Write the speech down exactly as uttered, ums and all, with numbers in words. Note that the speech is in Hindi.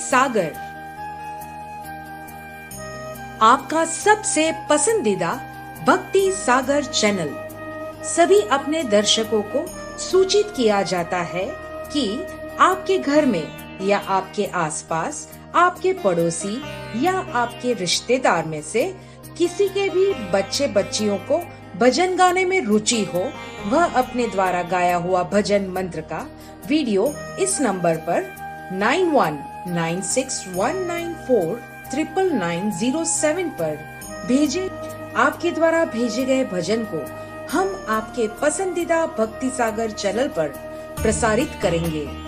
सागर, आपका सबसे पसंदीदा भक्ति सागर चैनल। सभी अपने दर्शकों को सूचित किया जाता है कि आपके घर में या आपके आसपास, आपके पड़ोसी या आपके रिश्तेदार में से किसी के भी बच्चे बच्चियों को भजन गाने में रुचि हो, वह अपने द्वारा गाया हुआ भजन मंत्र का वीडियो इस नंबर पर nine one nine six one nine four triple nine zero seven पर भेजे। आपके द्वारा भेजे गए भजन को हम आपके पसंदीदा भक्ति सागर चैनल पर प्रसारित करेंगे।